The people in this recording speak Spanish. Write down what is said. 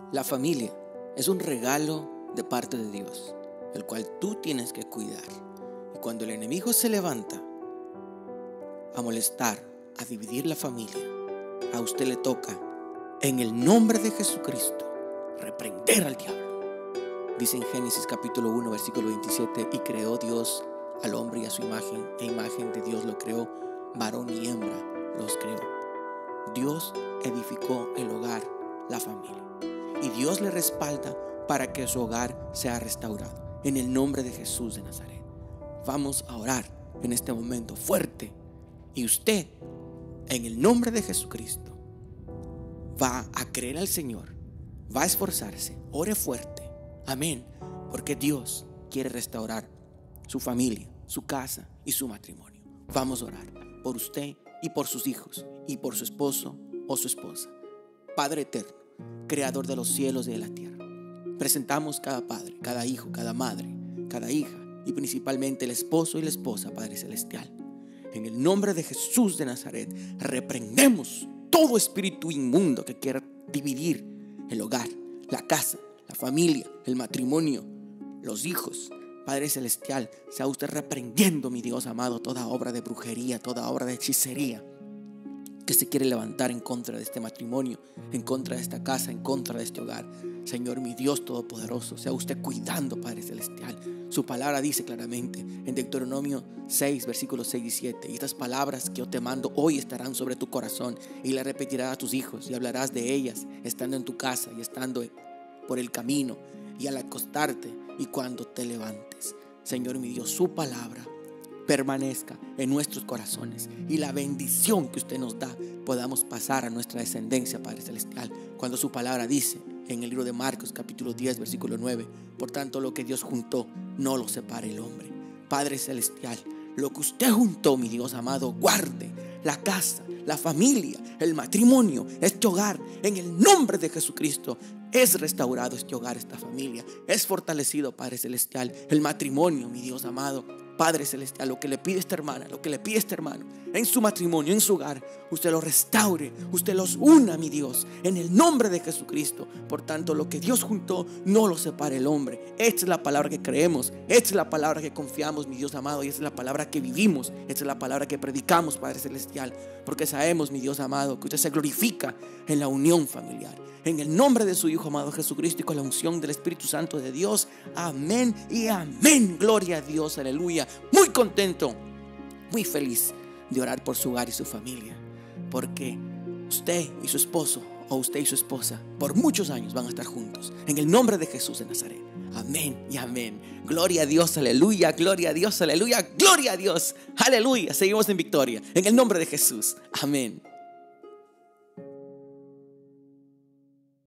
La familia es un regalo de parte de Dios, el cual tú tienes que cuidar. Y cuando el enemigo se levanta a molestar, a dividir la familia, a usted le toca, en el nombre de Jesucristo, reprender al diablo. Dice en Génesis capítulo 1, versículo 27, y creó Dios al hombre y a su imagen, e imagen de Dios lo creó, varón y hembra los creó. Dios edificó el hogar, la familia, y Dios le respalda para que su hogar sea restaurado. En el nombre de Jesús de Nazaret, vamos a orar en este momento fuerte, y usted, en el nombre de Jesucristo, va a creer al Señor, va a esforzarse, ore fuerte, amén, porque Dios quiere restaurar su familia, su casa y su matrimonio. Vamos a orar por usted y por sus hijos y por su esposo o su esposa. Padre eterno, creador de los cielos y de la tierra, presentamos cada padre, cada hijo, cada madre, cada hija y principalmente el esposo y la esposa, Padre celestial. En el nombre de Jesús de Nazaret, reprendemos todo espíritu inmundo que quiera dividir el hogar, la casa, la familia, el matrimonio, los hijos. Padre celestial, sea usted reprendiendo, mi Dios amado, toda obra de brujería, toda obra de hechicería que se quiere levantar en contra de este matrimonio, en contra de esta casa, en contra de este hogar. Señor, mi Dios todopoderoso, sea usted cuidando, Padre celestial. Su palabra dice claramente en Deuteronomio 6, versículos 6 y 7, y estas palabras que yo te mando hoy estarán sobre tu corazón, y las repetirás a tus hijos, y hablarás de ellas estando en tu casa y estando por el camino, y al acostarte y cuando te levantes. Señor, mi Dios, su palabra permanezca en nuestros corazones, y la bendición que usted nos da podamos pasar a nuestra descendencia, Padre celestial, cuando su palabra dice en el libro de Marcos capítulo 10 versículo 9, por tanto lo que Dios juntó no lo separe el hombre. Padre celestial, lo que usted juntó, mi Dios amado, guarde la casa, la familia, el matrimonio, este hogar, en el nombre de Jesucristo. Es restaurado este hogar, esta familia, es fortalecido, Padre celestial, el matrimonio, mi Dios amado, Padre celestial, lo que le pide esta hermana, lo que le pide este hermano, en su matrimonio, en su hogar, usted lo restaure, usted los una, mi Dios, en el nombre de Jesucristo. Por tanto, lo que Dios juntó, no lo separe el hombre. Esta es la palabra que creemos, esta es la palabra que confiamos, mi Dios amado, y esta es la palabra que vivimos, esta es la palabra que predicamos, Padre celestial, porque sabemos, mi Dios amado, que usted se glorifica en la unión familiar. En el nombre de su Hijo amado Jesucristo y con la unción del Espíritu Santo de Dios, amén y amén. Gloria a Dios, aleluya. Muy contento, muy feliz de orar por su hogar y su familia, porque usted y su esposo, o usted y su esposa, por muchos años van a estar juntos. En el nombre de Jesús de Nazaret, amén y amén. Gloria a Dios, aleluya, gloria a Dios, aleluya, gloria a Dios, aleluya. Seguimos en victoria, en el nombre de Jesús, amén.